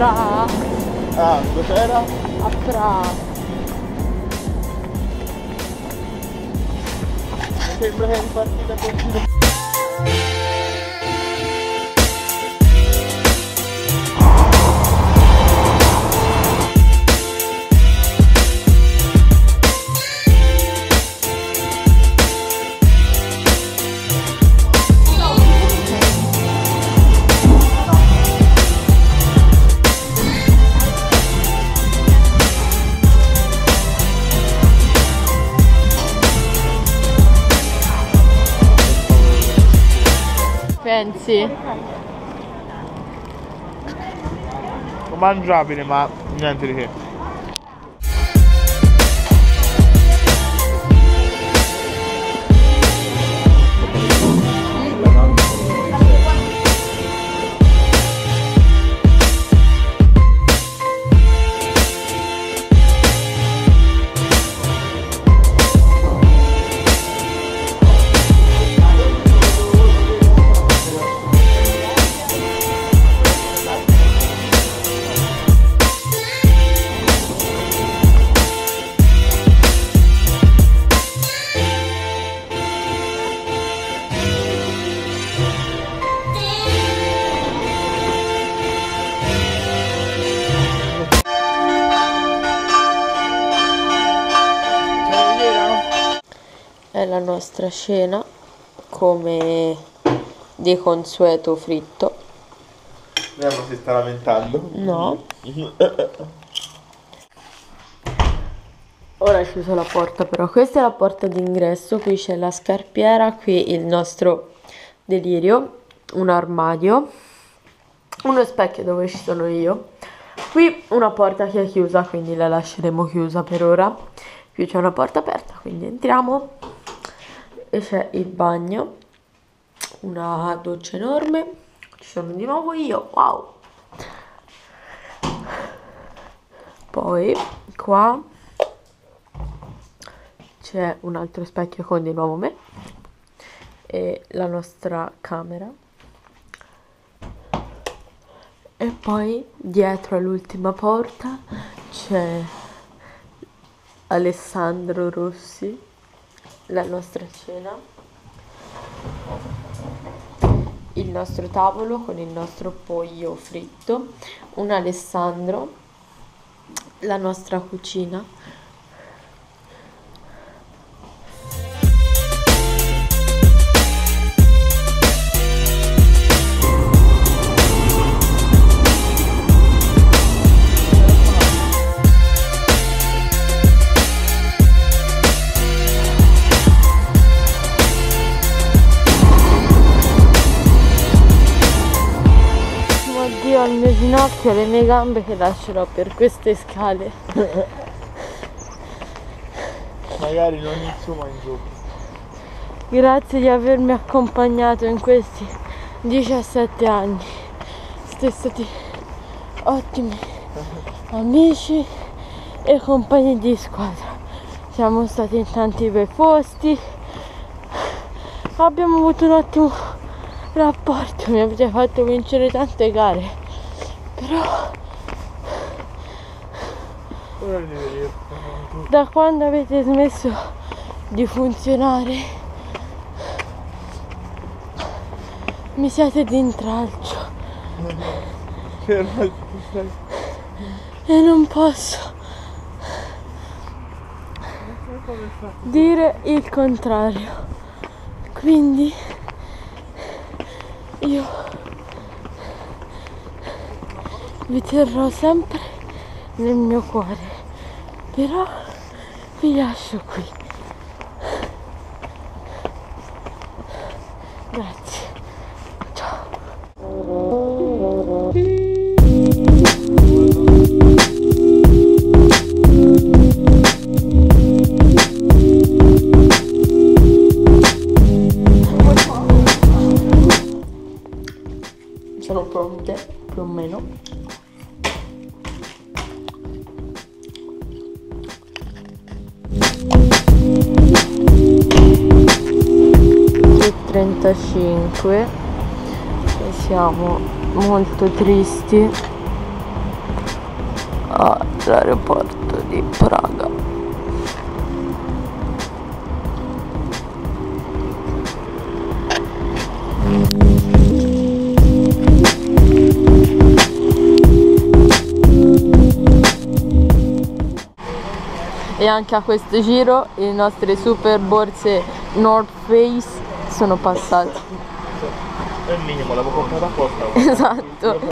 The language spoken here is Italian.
Pra. Ah, cos'era? A Pra. Mi sembra che è ripartita così. Pensi? Mangiabile, ma niente di che. È la nostra cena, come di consueto fritto. Vediamo se sta lamentando. No. Ora è chiusa la porta, però questa è la porta d'ingresso. Qui c'è la scarpiera, qui il nostro delirio, un armadio, uno specchio dove ci sono io, qui una porta che è chiusa, quindi la lasceremo chiusa per ora. Qui c'è una porta aperta, quindi entriamo e c'è il bagno, una doccia enorme, ci sono di nuovo io, wow. Poi qua c'è un altro specchio con di nuovo me e la nostra camera. E poi dietro all'ultima porta c'è Alessandro Rossi, la nostra cena, il nostro tavolo con il nostro pollo fritto, un Alessandro, la nostra cucina. Oddio, il mio ginocchio e le mie gambe che lascerò per queste scale. Magari non insomma in giù. Grazie di avermi accompagnato in questi 17 anni. Siete stati ottimi amici e compagni di squadra. Siamo stati in tanti bei posti. Abbiamo avuto un ottimo rapporto, mi avete fatto vincere tante gare, però da quando avete smesso di funzionare mi siete d'intralcio e non posso dire il contrario, quindi io vi terrò sempre nel mio cuore, però vi lascio qui. Grazie. Ciao. Sono pronte, più o meno. E 35 e siamo molto tristi all'aeroporto di Praga. E anche a questo giro le nostre super borse North Face sono passate. È il minimo, l'avevo comprata apposta. Esatto.